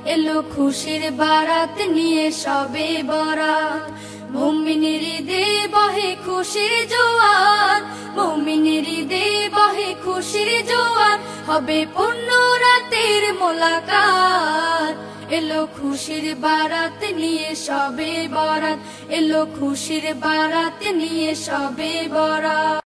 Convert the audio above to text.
এলো খুশির বারাত নিয়ে সবে বরাত। মুমিনের ঈদে বহে খুশির জোয়ার, মুমিনের ঈদে বহে খুশির জোয়ার, হবে পূর্ণ রাতের মোলাকাত। এলো খুশির বারাত নিয়ে সবে বরাত, এলো খুশির বারাত নিয়ে সবে বরাত।